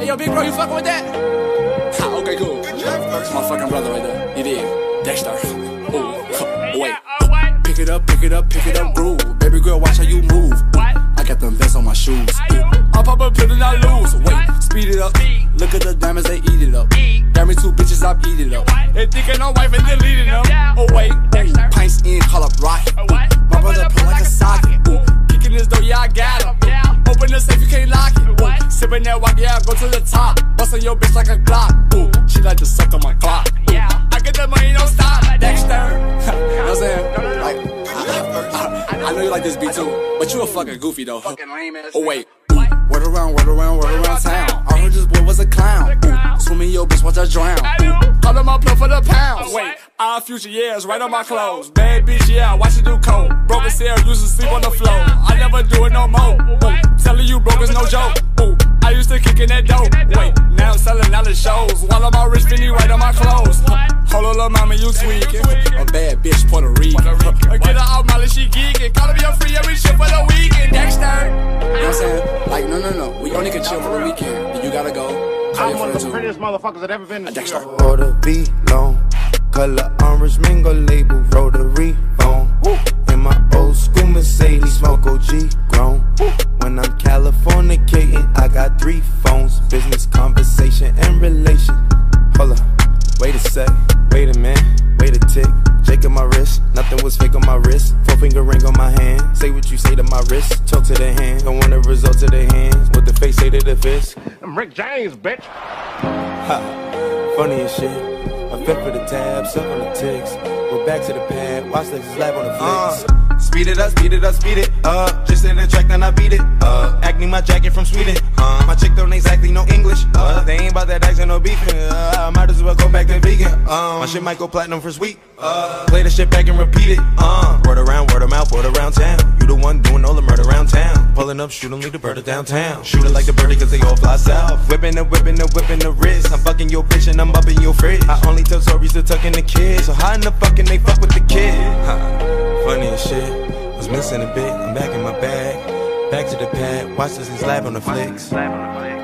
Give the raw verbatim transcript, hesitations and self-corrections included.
Hey, yo, big bro, you fucking with that? Ha, okay, cool. That's my fucking brother right there. You did. Dexter. Ooh, wait. Pick it up, pick it up, pick it up, groove. Baby girl, watch how you move. I got them vests on my shoes. I pop a pill and I lose. Wait, speed it up. Look at the diamonds, they eat it up. Got me two bitches, I eat it up. They thinking I'm wife and deleting them. Oh wait, ooh, pints in, call up rocket. Ooh, my brother pull like a socket. Ooh, kicking this door, yeah, I got him. Open the safe, you can't lock it. Ooh, sipping that walk, yeah, I go to the top. Bustin' your bitch like a Glock. Ooh, she like to suck on my clock. Ooh, I get that money, don't stop. Dexter. You know what I'm saying? Like, I, I, I know you like this beat too, but you a fucking goofy though. Fucking lame ass. Oh wait. Word around, word around, word around town. I heard this boy was a clown. Ooh, swimming your bitch, watch her drown. Ooh, call him my plug for the pounds. Wait, our future years, right on my clothes. Bad bitch, yeah, watch it do coke. Broke as hell, used to sleep on the floor. I never do it no more. Ooh, telling you broke is no joke. Ooh, I used to kick in that dope. Wait, now I'm selling out the shows. While I'm all rich, Finny right on my clothes. Hold on, little mama, you tweaking. A bad bitch, Puerto Rican. Get her out, Molly, she geeking. Call me a free every shit for the weekend. Dexter. You know what I'm saying? Like, no, no, no. We only can chill for the weekend. You gotta go. I'm one of the prettiest motherfuckers that ever been in Dexter. Order B long, color orange, mingle label, rotary phone. In my old school Mercedes, smoke O G grown. When I'm Californicating, I got three phones. Business, conversation, and relation. Hold up, wait a sec, wait a minute, wait a tick. Jake on my wrist, nothing was fake on my wrist. Four finger ring on my hand, say what you say to my wrist. Talk to the hand, don't want the results of their hands. What the face say to the fist. I'm Rick James, bitch. Ha, funny as shit. I fit for the tabs, up on the ticks. We're back to the pad, watch Lexus Lab on the flicks. Uh, speed it up, speed it up, speed it up. Just in the track, then I beat it up. Acne my jacket from Sweden. Uh, my chick don't exactly know English. Uh, they ain't about that accent or beefing. Uh, I might as well go back to vegan. Uh, my shit might go platinum for sweet. Uh, play the shit back and repeat it. Uh, word around, word of mouth, word around town. You the one doing all the murder around town. Pulling up, shoot 'em, leave the bird downtown. Shoot it like the birdie cause they all fly south. Whipping the whipping the whipping the wrist. I'm fucking your bitch and I'm up in your fridge. I only tell stories to tuck in the kids. So how in the fucking they fuck with the kid? Ha, funny as shit. Was missing a bit, I'm back in my bag. Back to the pad, watch this lab on the flicks.